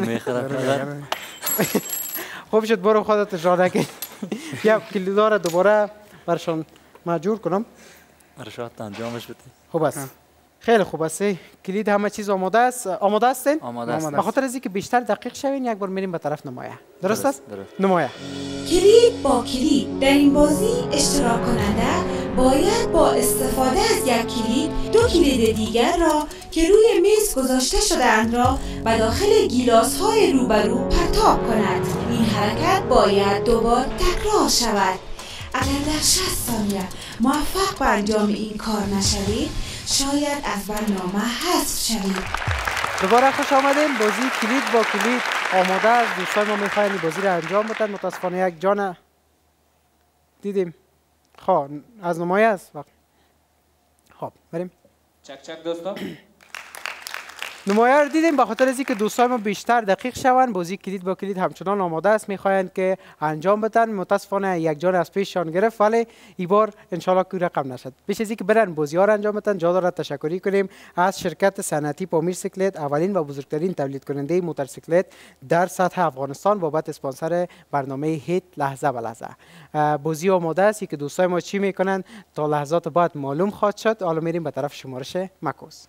Speaker 1: خوب شد برو خودت اجرا نکن. یک کلیدار دوباره برشان مجبور کنم
Speaker 2: رشاد انجامش بده.
Speaker 1: خوب است خیلی خوب است کلید همه چیز آماده هستین؟
Speaker 2: آماده است.
Speaker 1: به خاطر از اینکه بیشتر دقیق شوین یک بار میریم به طرف نمایه. درست است؟ نمایه.
Speaker 4: کلید با کلید در این بازی اشتراک کننده باید با استفاده از یک کلید دو کلید دیگر را که روی میز گذاشته شده‌اند را به داخل گیلاس های روبرو پرتاب کند. این حرکت باید دوبار تکرار شود. اگر در 60 ثانیه موفق به انجام این کار نشوید شاید از برنامه حذف شوید.
Speaker 1: دوباره خوش آمدین. بازی کلید با کلید آماده است. دوستان ما میخواین این بازی را انجام بدن. متاسفانه یک جان دیدیم. خب از نمایه است. خب بریم.
Speaker 2: چک دوستان.
Speaker 1: نمایه رو دیدیم. به خاطر از اینکه دوستان ما بیشتر دقیق شوند بازی کلید با کلید همچنان آماده است. میخواین که انجام بدن. متاسفانه یک جان از پیششان گرفت ولی این بار انشالله که رقم نشد. بیش از اینکه برن بازی ها رو انجام بدن جا دارد تشکری کنیم از شرکت صنعتی پامیر سیکلت، اولین و بزرگترین تولید کننده موتورسیکلت در سطح افغانستان بابت اسپانسر برنامه هیت لحظه به لحظه. بازی آماده است که دوستان ما چی میکنن تا لحظات بعد معلوم خواهد شد. حالا میریم به طرف شمارش مکوس.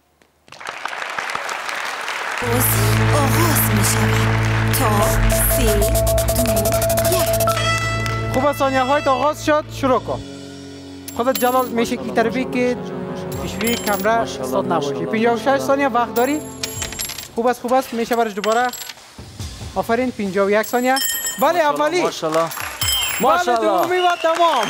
Speaker 4: بازی آغاز می شود تا 3 2 1.
Speaker 1: خوب ثانیه های آغاز شد. شروع کن. خودت جلال میشه این طرفی که پیشوی کمره استاد نباشی. 56 ثانیه وقت داری. خوب است میشه برش دوباره. آفرین 51 ثانیه. بله اولی
Speaker 2: ماشاءالله
Speaker 1: بله دومی و تمام.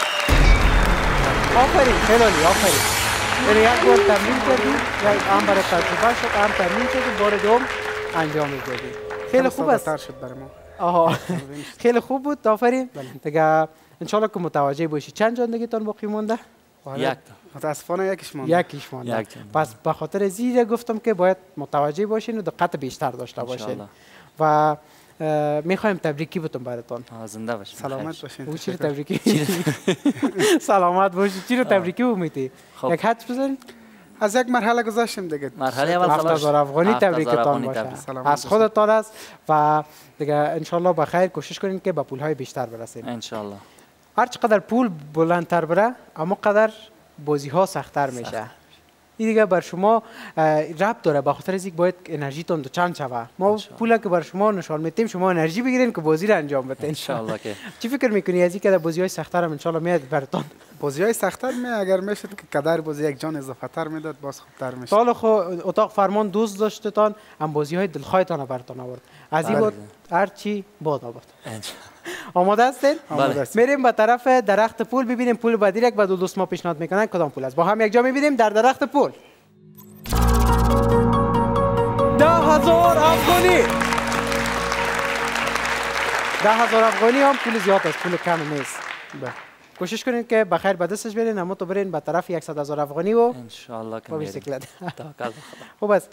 Speaker 1: آفرین خیلی عالی آفرین. یعنی یک بار تمرین کردی هم برای تجربه شد هم تمرین کردی بار دوم انجام میدادی. خیلی خوب است.
Speaker 3: شد برای ما.
Speaker 1: آها خیلی خوب بود آفرین. دیگه انشالله که متوجه باشی. چند جان دیگه تان باقی مونده؟
Speaker 3: یک متاسفانه یکیش مونده.
Speaker 1: پس به خاطر از این گفتم که باید متوجه باشین و دقت بیشتر داشته باشین و میخوایم تبریکی بتون براتون.
Speaker 2: زنده باشین.
Speaker 3: سلامت باشین.
Speaker 1: او چی رو تبریکی؟ سلامت باشین. چی رو تبریکی میتی؟ یک حدس بزنین؟
Speaker 3: از یک مرحله گذاشتیم دیگه.
Speaker 2: مرحله اول
Speaker 1: 7000 افغانی تبریکتان باشه. از خودتان است و دیگه انشالله با خیر کوشش کنین که به پولهای بیشتر برسین.
Speaker 2: انشالله.
Speaker 1: هر چقدر پول بلندتر بره اما قدر بازی ها سخت‌تر میشه. این دیگه بر شما ربط داره به خاطر اینکه باید انرژیتون دو چند شوه. ما پولا که بر شما نشان میدیم شما انرژی بگیرین که بازی رو انجام بدین.
Speaker 2: ان شاء الله. که
Speaker 1: چی فکر میکنی از اینکه بازی‌های سخت‌تر هم ان شاء الله میاد براتون؟
Speaker 3: بازی‌های سخت‌تر اگر میشد که قدر بازی یک جان اضافه تر میداد باز خوبتر میشد.
Speaker 1: حالا خو اتاق فرمان دوست داشتتان هم بازی‌های دلخواهتان براتون آورد. از این بود هر چی باد آورد. آماده هستین؟
Speaker 2: بله.
Speaker 1: میریم به طرف درخت پول ببینیم پول با دیرک با دو دوست ما پیشنهاد میکنن کدام پول است. با هم یک جا میبینیم در درخت پول. 10,000 افغانی. 10,000 افغانی هم پول زیاد است، پول کم نیست. کوشش کنین که بخیر به دستش برین اما تو برین به طرف 100,000 افغانی و
Speaker 2: ان شاء الله که
Speaker 1: میریم.
Speaker 2: توکل
Speaker 1: خوب است.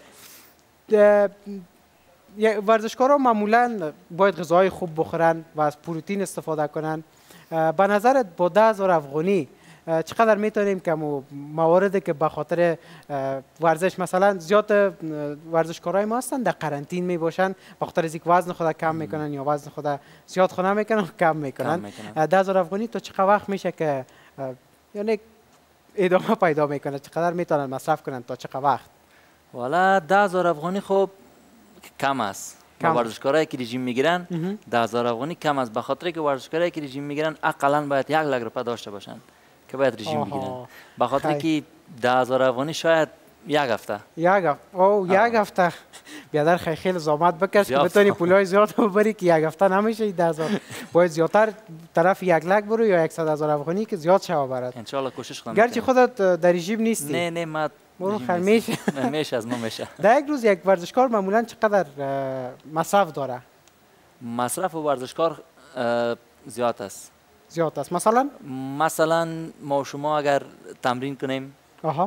Speaker 1: ورزشکارا معمولا باید غذاهای خوب بخورن و از پروتئین استفاده کنن. به نظرت با 10,000 افغانی چقدر میتونیم که مواردی که به خاطر ورزش مثلا زیاد ورزشکارای ما هستن در قرنطین می باشن به خاطر اینکه وزن خود کم میکنن یا وزن خود زیاد خود نمیکنن کم میکنن. 10,000 افغانی تو چقدر وقت میشه که یعنی ادامه پیدا میکنه؟ چقدر میتونن مصرف کنن تا چقدر وقت؟
Speaker 2: والا 10,000 افغانی خب کم است. ورزشکارایی که رژیم میگیرن 10,000 افغانی کم است، به خاطر که ورزشکارایی که رژیم میگیرن اقلا باید 1 لک روپیه داشته باشند که باید رژیم بگیرن. به خاطر که 10,000 افغانی شاید یک هفته.
Speaker 1: یک هفته بیادر خیلی زحمت بکش که بتونی پولای زیاد ببری که یک هفته نمیشه. 10,000 باید زیادتر طرف 1 لک برو یا 100,000 افغانی که زیاد شوه برات.
Speaker 2: ان شاء الله کوشش کنم.
Speaker 1: گرچه خودت در رژیم نیستی.
Speaker 2: نه ما
Speaker 1: میشه
Speaker 2: از ما میشه.
Speaker 1: در یک روز یک ورزشکار معمولا چقدر مصرف داره؟
Speaker 2: مصرف ورزشکار زیاد است.
Speaker 1: مثلا
Speaker 2: ما شما اگر تمرین کنیم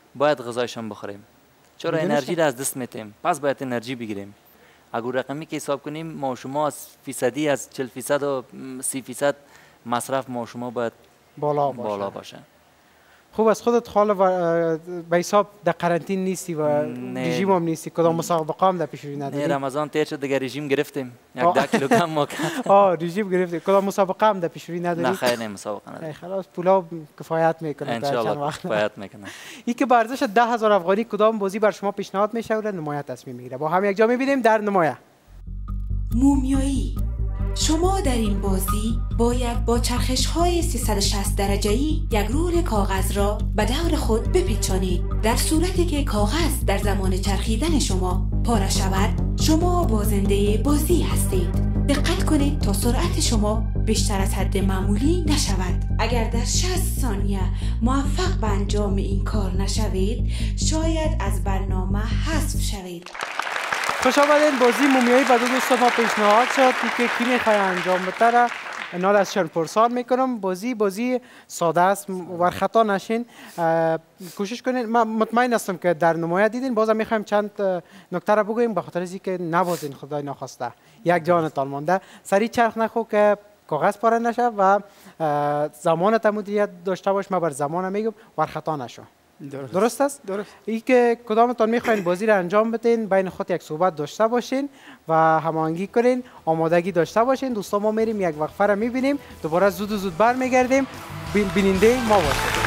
Speaker 2: باید غذایشان بخوریم. چرا انرژی را از دست میتیم، پس باید انرژی بگیریم. اگر رقمی که حساب کنیم ما شما از فیصدی از 40% و 30% مصرف ما شما باید بالا باشه.
Speaker 1: خوب از خودت حالا به حساب در قرنطین نیستی و رژیم هم نیستی، کدام مسابقه هم در پیش روی نداری؟
Speaker 2: نه رمضان تیر شد دیگه رژیم گرفتیم، 10 کیلو کم ما کرد.
Speaker 1: رژیم گرفتیم. کدام مسابقه هم در پیش روی نداری؟
Speaker 2: نه خیر، نه مسابقه نداری.
Speaker 1: خلاص پولا کفایت میکنه
Speaker 2: ان شاء الله کفایت میکنه.
Speaker 1: این که به ارزش 10,000 افغانی کدام بازی بر شما پیشنهاد میشه و نمایه تصمیم میگیره؟ با هم یک جا میبینیم در نمایه.
Speaker 4: مومیایی. شما در این بازی باید با چرخش‌های 360 درجه‌ای یک رول کاغذ را به دور خود بپیچانید. در صورتی که کاغذ در زمان چرخیدن شما پاره شود، شما بازنده بازی هستید. دقت کنید تا سرعت شما بیشتر از حد معمولی نشود. اگر در 60 ثانیه موفق به انجام این کار نشوید، شاید از برنامه حذف شوید.
Speaker 1: خوش آمدین. بازی مومیایی به دو دوست ما پیشنهاد شد که کی میخواد انجام بده. نال ازشان پرسان میکنم. بازی ساده است، ور خطا نشین. کوشش کنین. من مطمئن هستم که در نمایه دیدین. بازم میخوایم چند نکته را بگوییم به خاطر اینکه نبازین خدای ناخواسته. یک جانتان مانده. سریع چرخ نخو که کاغذ پاره نشه و زمان مدیریت داشته باش. من بر زمان میگم ور خطا نشو. درست است؟
Speaker 3: درست.
Speaker 1: ای که کدامتان میخواین بازی را انجام بدین، بین خود یک صحبت داشته باشین و هماهنگی کنین، آمادگی داشته باشین. دوستان ما میریم یک وقفه را میبینیم، دوباره زود برمیگردیم. بیننده ما باشید.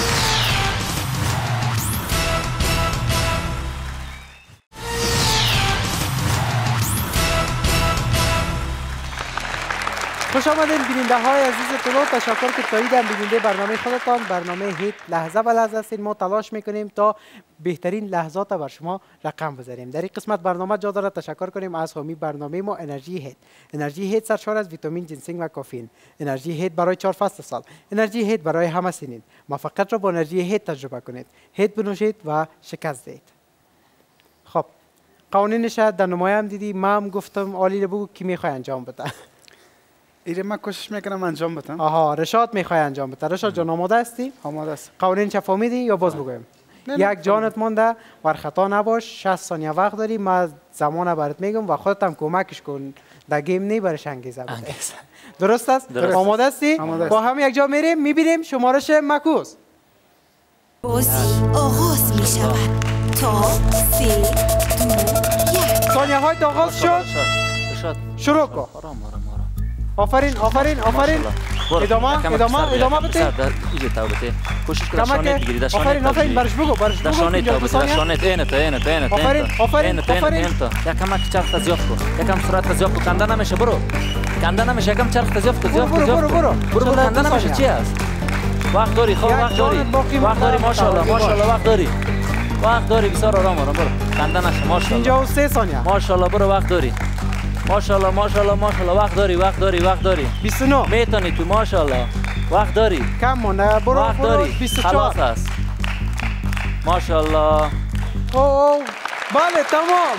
Speaker 1: خوش آمدین بیننده های عزیز طلوع. تشکر که تایید هم بیننده برنامه خودتان، برنامه هیت لحظه به لحظه هستین. ما تلاش میکنیم تا بهترین لحظات بر شما رقم بزنیم. در این قسمت برنامه جا دارد تشکر کنیم از حامی برنامه ما انرژی هیت. انرژی هیت سرشار از ویتامین، جنسینگ و کافئین. انرژی هیت برای 4 فصل سال. انرژی هیت برای همه سنین. موفقیت را با انرژی هیت تجربه کنید. هیت بنوشید و شکست دهید. خب قوانینش در نمایه هم دیدی. من هم گفتم عالی بگو کی میخواد انجام بده.
Speaker 3: ایره من کوشش میکنم انجام بدم.
Speaker 1: رشاد میخوای انجام بده. رشاد جان آماده هستی؟
Speaker 3: آماده است.
Speaker 1: قوانین چه فهمیدی یا باز بگویم؟ یک جانت مونده، ور خطا نباش. 60 ثانیه وقت داری. من زمان برات میگم و خودت هم کمکش کن. در گیم نی برش انگیزه بده. درست است؟ آماده هستی؟ با هم یک جا میریم میبینیم شمارش معکوس.
Speaker 4: بازی آغاز میشود تا 3 2 1.
Speaker 1: ثانیه های آغاز شد. شروع کن. آفرین. ادامه بده.
Speaker 2: کوشش کن شانه بگیری. در شانه
Speaker 1: برش بگو.
Speaker 2: در شانه تا بده. در شانه آفرین. یکم چرخ زیاد کن. یکم سرعت زیاد کن. کنده نمیشه. برو. کنده نمیشه. یکم چرخ زیاد کن. برو. کنده نمیشه. چی است؟ وقت داری. خب وقت داری. ماشاءالله وقت داری. بسیار آرام برو. کنده نشه. ماشاءالله.
Speaker 1: 53 ثانیه.
Speaker 2: ماشاءالله برو. وقت داری. ماشاءالله وقت داری
Speaker 1: 29
Speaker 2: میتونی تو. ماشاءالله وقت داری.
Speaker 1: کم مونده. برو.
Speaker 2: وقت داری.
Speaker 1: 24
Speaker 2: خلاص است. ماشاءالله.
Speaker 1: بله تمام.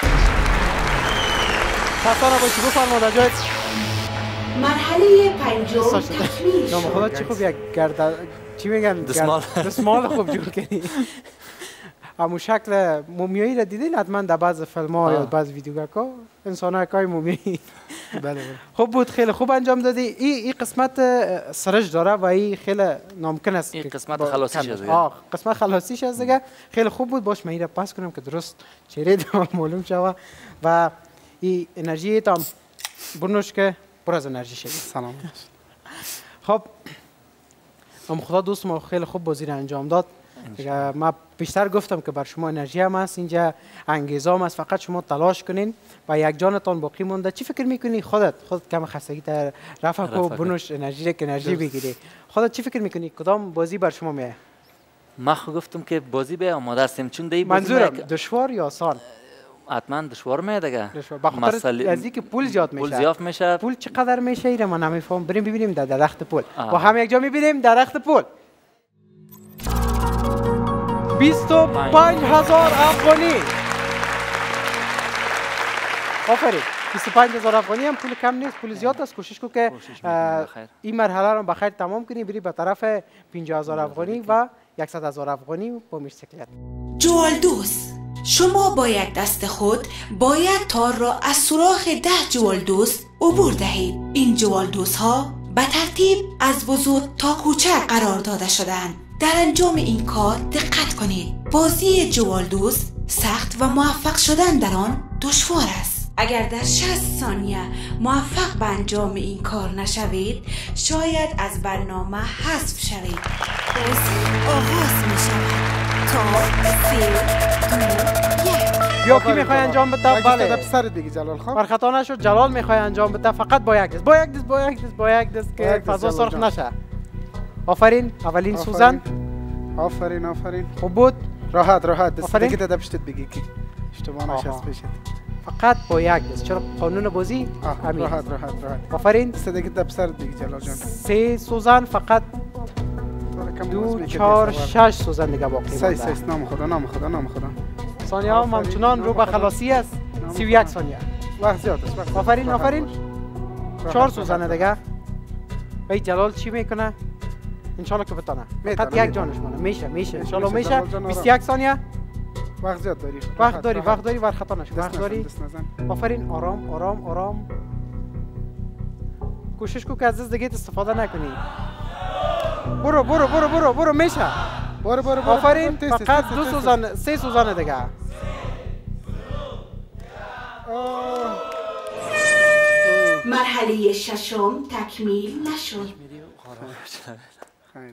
Speaker 1: خطا نباشی. بفرما در جایت.
Speaker 4: مرحله 50 تکمیل شد.
Speaker 1: خدا چی خوب یک چی میگن؟ دستمال خوب جور کنی. همون شکل مومیایی را دیدین حتما در بعض فیلم ها یا بعض ویدیوگاکا انسان های کای مومیایی.
Speaker 3: بله.
Speaker 1: خوب بود. خیلی خوب انجام دادی. این قسمت سرش داره و این خیلی ناممکن است.
Speaker 2: این قسمت خلاصیش است.
Speaker 1: قسمت خلاصیش است دیگه. خیلی خوب بود. باش من این را پس کنم که درست چهره معلوم شود و این انرژی تام برنوش که پر از انرژی شد.
Speaker 3: سلام.
Speaker 1: خب خدا دوست ما خیلی خوب بازی را انجام داد. ما بیشتر گفتم که بر شما انرژی هم هست، اینجا انگیزه هم هست. فقط شما تلاش کنین و یک جانتان باقی مونده. چی فکر میکنی خودت کم خستگی تا رفع کو بنوش انرژی که انرژی بگیری؟ خودت چی فکر میکنی کدام بازی بر شما میه؟
Speaker 2: ما گفتم که بازی به آماده هستیم چون دی بازی
Speaker 1: منظورم دشوار یا آسان؟
Speaker 2: حتما دشوار میه دیگه.
Speaker 1: بخاطر از اینکه پول زیاد میشه. پول چقدر میشه ایره من نمیفهم. بریم ببینیم در درخت پول. با هم یک جا میبینیم درخت پول. 25,000 افغانی. آفرین. 25000 افغانی هم پول کم نیست، پول زیاد است. کوشش کو که این مرحله رو بخیر تمام کنی، بری به طرف 50000 افغانی و 100000 افغانی با موتورسیکلت.
Speaker 4: جوالدوز. شما با یک دست خود باید تار را از سوراخ 10 جوالدوز عبور دهید. این جوالدوزها به ترتیب از بزرگ تا کوچک قرار داده شده‌اند. در انجام این کار دقت کنید. بازی جوالدوز سخت و موفق شدن در آن دشوار است. اگر در 60 ثانیه موفق به انجام این کار نشوید، شاید از برنامه حذف شوید. بازی آغاز می شود.
Speaker 1: یا کی میخوای انجام بده؟
Speaker 3: بله پسر دیگه جلال خان.
Speaker 1: برخطا نشد. جلال میخوای انجام بده، فقط با یک دست که فضا سرخ نشه. آفرین. اولین سوزن.
Speaker 3: آفرین.
Speaker 1: خوب بود.
Speaker 3: راحت دست دیگه داده پشتت بگی که اشتباه نشه پیشت.
Speaker 1: فقط با یک دست. چرا قانون بازی همین.
Speaker 3: راحت.
Speaker 1: آفرین.
Speaker 3: دست دیگه داده پسر دیگه جلال جان.
Speaker 1: 3 سوزن فقط. 2 4 6 سوزن دیگه باقی مونده.
Speaker 3: 6 نام خدا.
Speaker 1: ثانیه ها همچنان رو به خلاصی است. 31 ثانیه.
Speaker 3: وقت زیاد است.
Speaker 1: آفرین. 4 سوزن دیگه. بای جلال چی میکنه؟ انشالله که بتونه. فقط یک جانش مونه. میشه. انشالله میشه. 21 ثانیه.
Speaker 3: وقت زیاد داری.
Speaker 1: وقت داری ور خطا نشه. وقت داری. آفرین. آرام. کوشش کو که از دست دیگه استفاده نکنی. برو میشه.
Speaker 3: برو.
Speaker 1: آفرین. فقط 3 سوزن دیگه.
Speaker 4: مرحله ششم تکمیل نشد.
Speaker 3: خیر.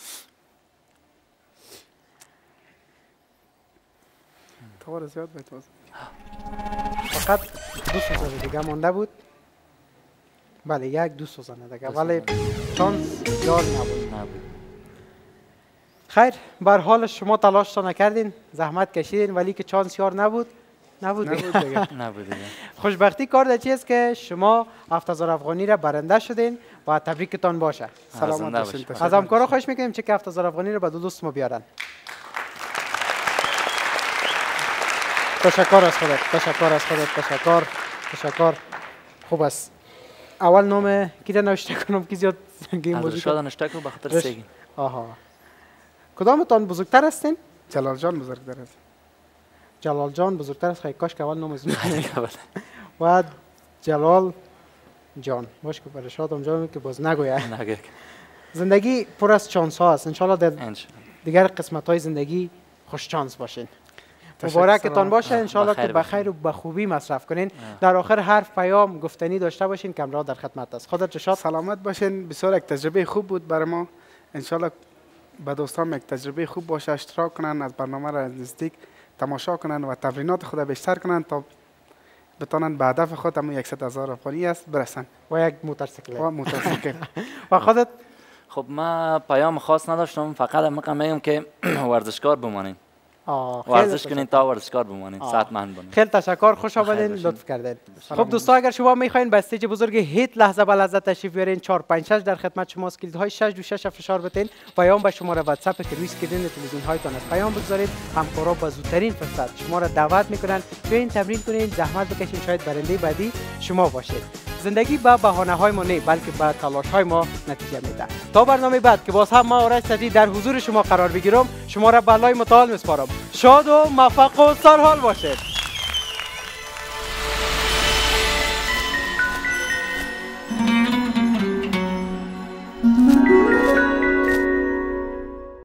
Speaker 3: توار زیاد بهتوز.
Speaker 1: فقط 2 سوزن دیگه مونده بود. بله 1-2 سوزن دیگه، ولی چانس یار نبود. خیر، به هر حال شما تلاش نکردین، زحمت کشیدین، ولی که چانس یار نبود دیگه. خوشبختی کار چیست که شما 7000 افغانی را برنده شدین و تبریکتان باشه.
Speaker 3: سلامت باشین.
Speaker 1: از همکارا خواهش میکنیم که 7000 افغانی را به دوست ما بیارن. تشکر از خودت. تشکر. خوب است. اول نام کی را نوشته کنم که زیاد گیم بازی
Speaker 2: رشاد نوشته کنم به خاطر سگین.
Speaker 1: کدامتان بزرگتر هستین؟
Speaker 3: جلال جان بزرگتر است.
Speaker 1: جلال جان بزرگتر است. کاش که اول نام از و جلال جان باش که رشاد اونجا که باز نگویه. زندگی پر از چانس ها است. انشالله در دیگر قسمت های زندگی خوش چانس باشین. مبارکتان باشه. انشالله که بخیر و به خوبی مصرف کنین. در آخر حرف پیام گفتنی داشته باشین که امروز در خدمت است. خودت رشاد
Speaker 3: سلامت باشین. بسیار یک تجربه خوب بود برای ما. انشالله به دوستان یک تجربه خوب باشه، اشتراک کنن، از برنامه را نزدیک تماشا کنن و تمرینات خود بیشتر کنن تا بتونن به هدف خود همون 100000 افغانی است برسن
Speaker 1: و یک موتورسیکل.
Speaker 3: و
Speaker 1: خودت؟
Speaker 2: خب من پیام خاص نداشتم، فقط میگم که ورزشکار بمانین. ورزش کنین تا ورزشکار بمانین، صحتمند بمانین.
Speaker 1: خیلی تشکر، خوش آمدین، لطف کردین. خب دوستا، اگر شما میخواین به استیج بزرگ هیت لحظه به لحظه تشریف بیارین، 456 در خدمت شماست. کلیدهای 626 فشار بتین، پیام به شماره واتساپ که روی اسکرین تلویزیون هایتان است پیام بگذارید. همکارا با زودترین فرصت شما را دعوت میکنن بیاین تمرین کنین، زحمت بکشین، شاید برنده بعدی شما باشید. زندگی با بهانه‌های ما نه، بلکه با تلاش‌های ما نتیجه میده. تا برنامه بعد که باز هم ما آرش صدری در حضور شما قرار بگیرم، شما را بالای متعال میسپارم. شاد و موفق و سرحال باشید.